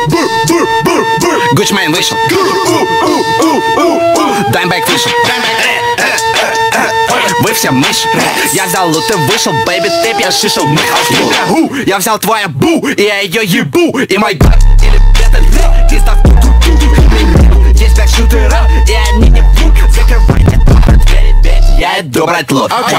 Гучмейн вышел. Даймбэк вышел. Вы все мышь. Я взял лут и вышел, бэйби, ты пьяшишел. Я взял твою бу, и я ее ебу. И мой гад, или бета, ты став ту-ту-ту. Здесь 5 шутеров, и они не будут закрывать. Я иду брать лут.